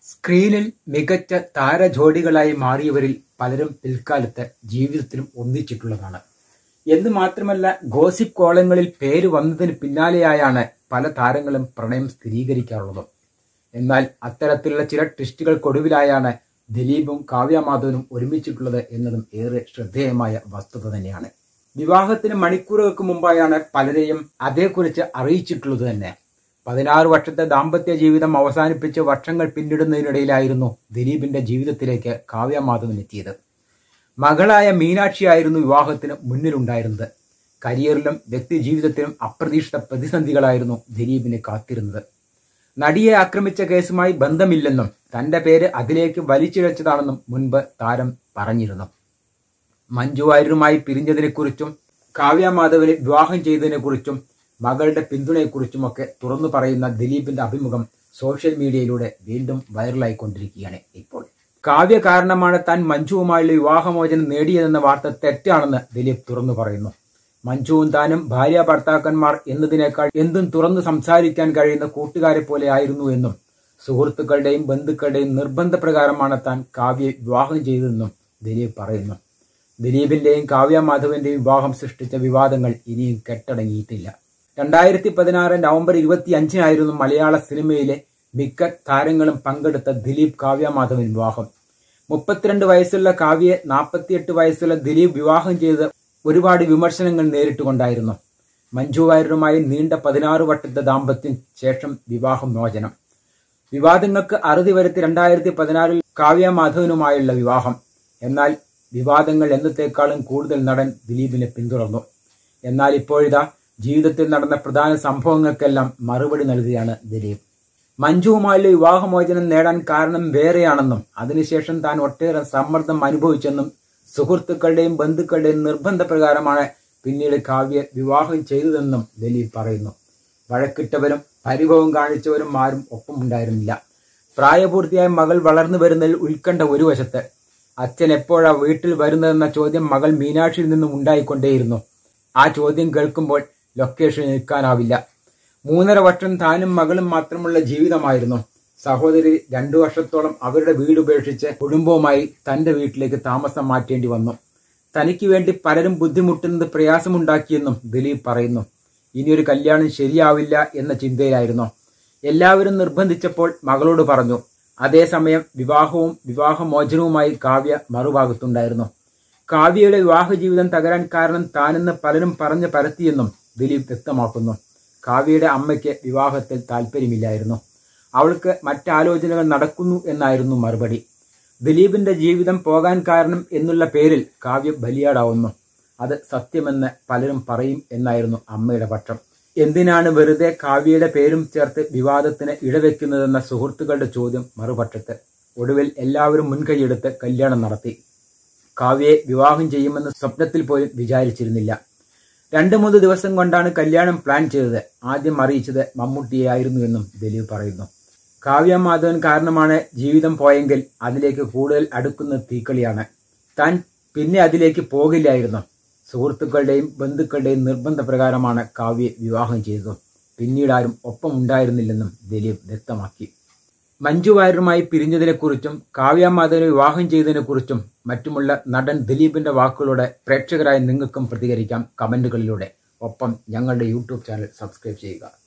സ്ക്രീനിൽ മികച്ച താരജോഡികളായി മാറിയവരിൽ പലരും പിൽക്കാലത്ത് ജീവിതത്തിലും ഒന്നിച്ചിട്ടുള്ളതാണ്. എന്ന് മാത്രമല്ല, ഗോസിപ്പ് കോളങ്ങളിൽ പേര് വന്നതിന് പിന്നാലെയായാണ് പല താരങ്ങളും പ്രണയം സ്ഥിരീകരിക്കാറുള്ളത്. എന്നാൽ അത്തരത്തിലുള്ള ചില ട്വിസ്റ്റുകൾക്കൊടുവിലായാണ് ദിലീപും കാവ്യ മാധവനും ഒരുമിച്ചിട്ടുള്ളത് എന്നതും ഏറെ ശ്രദ്ധേയമായ വസ്തുത തന്നെയാണ്. വിവാഹത്തിന് മണിക്കൂറുകൾക്ക് മുമ്പായാണ് പലരെയും അതേക്കുറിച്ച് അറിയിച്ചിട്ടുള്ളത് തന്നെ. 16 വർഷത്തെ ദാമ്പത്യ ജീവിതം അവസാനിപ്പിച്ച് വർഷങ്ങൾ പിന്നിടുന്നതിനിടയിലായിരുന്നു ദിലീപിന്റെ ജീവിതത്തിലേക്ക് കാവ്യ മാധവൻ എത്തിയത്. മകളായ മീനാക്ഷിയായിരുന്നു വിവാഹത്തിന് മുന്നിലുണ്ടായിരുന്നത്. കരിയറിലും വ്യക്തി ജീവിതത്തിലും അപ്രതീക്ഷിത പ്രതിസന്ധികളായിരുന്നു ദിലീപിനെ കാത്തിരുന്നത്. നടിയെ ആക്രമിച്ച കേസുമായി ബന്ധമില്ലെന്നും തന്റെ പേര് അതിലേക്ക് വലിച്ചിഴച്ചതാണെന്നും മുൻപ് താരം പറഞ്ഞിരുന്നു. മഞ്ജു വാര്യരുമായി പിരിഞ്ഞതിനെക്കുറിച്ചും കാവ്യ മാധവനെ വിവാഹം ചെയ്തതിനെക്കുറിച്ചും മകളുടെ പിന്തുണയെക്കുറിച്ചുമൊക്കെ തുറന്നു പറയുന്ന ദിലീപിന്റെ അഭിമുഖം സോഷ്യൽ മീഡിയയിലൂടെ വീണ്ടും വൈറലായിക്കൊണ്ടിരിക്കുകയാണ് ഇപ്പോൾ. കാവ്യ കാരണമാണ് താൻ മഞ്ജുവുമായുള്ള വിവാഹമോചനം നേടിയതെന്ന വാർത്ത തെറ്റാണെന്ന് ദിലീപ് തുറന്നു പറയുന്നു. മഞ്ജുവും താനും ഭാര്യ ഭർത്താക്കന്മാർ എന്നതിനേക്കാൾ എന്തും തുറന്നു സംസാരിക്കാൻ കഴിയുന്ന കൂട്ടുകാരെ പോലെ ആയിരുന്നു എന്നും സുഹൃത്തുക്കളുടെയും ബന്ധുക്കളുടെയും നിർബന്ധപ്രകാരമാണ് താൻ കാവ്യയെ വിവാഹം ചെയ്തതെന്നും ദിലീപ് പറയുന്നു. ദിലീപിന്റെയും കാവ്യ മാധവന്റെയും വിവാഹം സൃഷ്ടിച്ച വിവാദങ്ങൾ ഇനിയും കെട്ടടങ്ങിയിട്ടില്ല. 2016 നവംബർ 25 മലയാള സിനിമയിലെ മിക്ക താരങ്ങളും പങ്കെടുത്ത ദിലീപ് കാവ്യ മാധവൻ വിവാഹം. 32 വയസ്സുള്ള കാവ്യയെ 48 വയസ്സുള്ള ദിലീപ് വിവാഹം ചെയ്ത് ഒരുപാട് വിമർശനങ്ങൾ നേരിട്ടുകൊണ്ടായിരുന്നു. മഞ്ജു വാര്യരുമായി നീണ്ട 16 വർഷത്തെ ദാമ്പത്യം ശേഷം വിവാഹമോചനം. വിവാദങ്ങൾക്ക് അറുതി വരുത്തി 2016 കാവ്യ മാധവനുമായുള്ള വിവാഹം. എന്നാൽ വിവാദങ്ങൾ എന്നത്തേക്കാളും കൂടുതൽ നടൻ ദിലീപിനെ പിന്തുടർന്നു. എന്നാൽ ഇപ്പോഴിതാ ജീവിതത്തിൽ നടന്ന പ്രധാന സംഭവങ്ങൾക്കെല്ലാം മറുപടി നൽകുകയാണ് ദിലീപ്. മഞ്ജുവുമായുള്ള വിവാഹമോചനം നേടാൻ കാരണം വേറെയാണെന്നും അതിനുശേഷം താൻ ഒട്ടേറെ സമ്മർദ്ദം അനുഭവിച്ചെന്നും സുഹൃത്തുക്കളുടെയും ബന്ധുക്കളുടെയും നിർബന്ധപ്രകാരമാണ് പിന്നീട് കാവ്യ വിവാഹം ചെയ്തതെന്നും ദിലീപ് പറയുന്നു. വഴക്കിട്ടവരും പരിഭവം കാണിച്ചവരും ആരും ഒപ്പമുണ്ടായിരുന്നില്ല. പ്രായപൂർത്തിയായ മകൾ വളർന്നു വരുന്നതിൽ ഉത്കണ്ഠ ഒരു വശത്ത്. അച്ഛൻ എപ്പോഴാ വീട്ടിൽ വരുന്നതെന്ന ചോദ്യം മകൾ മീനാക്ഷിയിൽ നിന്നും ഉണ്ടായിക്കൊണ്ടേയിരുന്നു. ആ ചോദ്യം കേൾക്കുമ്പോൾ ലൊക്കേഷൻ നിൽക്കാനാവില്ല. 3.5 വർഷം താനും മകളും മാത്രമുള്ള ജീവിതമായിരുന്നു. സഹോദരി 2 വർഷത്തോളം അവരുടെ വീട് ഉപേക്ഷിച്ച് കുടുംബവുമായി തന്റെ വീട്ടിലേക്ക് താമസം മാറ്റേണ്ടി വന്നു. തനിക്ക് വേണ്ടി പലരും ബുദ്ധിമുട്ടുന്നത് പ്രയാസമുണ്ടാക്കിയെന്നും ദിലീപ് പറയുന്നു. ഇനിയൊരു കല്യാണം ശരിയാവില്ല എന്ന ചിന്തയിലായിരുന്നു. എല്ലാവരും നിർബന്ധിച്ചപ്പോൾ മകളോട് പറഞ്ഞു. അതേസമയം വിവാഹവും വിവാഹമോചനവുമായി കാവ്യ മറുഭാഗത്തുണ്ടായിരുന്നു. കാവ്യയുടെ വിവാഹ ജീവിതം തകരാൻ കാരണം താനെന്ന് പലരും പറഞ്ഞു പരത്തിയെന്നും ദിലീപ് വ്യക്തമാക്കുന്നു. കാവ്യയുടെ അമ്മയ്ക്ക് വിവാഹത്തിൽ താല്പര്യമില്ലായിരുന്നു. അവൾക്ക് മറ്റാലോചനകൾ നടക്കുന്നു എന്നായിരുന്നു മറുപടി. ദിലീപിന്റെ ജീവിതം പോകാൻ കാരണം എന്നുള്ള പേരിൽ കാവ്യ ബലിയാടാവുന്നു. അത് സത്യമെന്ന് പലരും പറയും എന്നായിരുന്നു അമ്മയുടെ പക്ഷം. എന്തിനാണ് വെറുതെ കാവ്യയുടെ പേരും ചേർത്ത് വിവാദത്തിന് ഇടവെക്കുന്നതെന്ന സുഹൃത്തുക്കളുടെ ചോദ്യം മറുപക്ഷത്ത്. ഒടുവിൽ എല്ലാവരും മുൻകൈയെടുത്ത് കല്യാണം നടത്തി. കാവ്യയെ വിവാഹം ചെയ്യുമെന്ന് സ്വപ്നത്തിൽ പോലും വിചാരിച്ചിരുന്നില്ല. 2-3 ദിവസം കൊണ്ടാണ് കല്യാണം പ്ലാൻ ചെയ്തത്. ആദ്യം അറിയിച്ചത് മമ്മൂട്ടിയായിരുന്നു എന്നും ദിലീപ് പറയുന്നു. കാവ്യ മാധവൻ കാരണമാണ് ജീവിതം പോയെങ്കിൽ അതിലേക്ക് കൂടുതൽ അടുക്കുന്ന തീക്കളിയാണ്. താൻ പിന്നെ അതിലേക്ക് പോകില്ലായിരുന്നു. സുഹൃത്തുക്കളുടെയും ബന്ധുക്കളുടെയും നിർബന്ധപ്രകാരമാണ് കാവ്യയെ വിവാഹം ചെയ്തതും പിന്നീട് ആരും ഒപ്പം ഉണ്ടായിരുന്നില്ലെന്നും ദിലീപ് വ്യക്തമാക്കി. മഞ്ജു വാര്യരുമായി പിരിഞ്ഞതിനെക്കുറിച്ചും കാവ്യ മാധവനെ വിവാഹം ചെയ്തതിനെക്കുറിച്ചും മറ്റുമുള്ള നടൻ ദിലീപിന്റെ വാക്കുകളോടെ പ്രേക്ഷകരായ നിങ്ങൾക്കും പ്രതികരിക്കാം കമന്റുകളിലൂടെ. ഒപ്പം ഞങ്ങളുടെ യൂട്യൂബ് ചാനൽ സബ്സ്ക്രൈബ് ചെയ്യുക.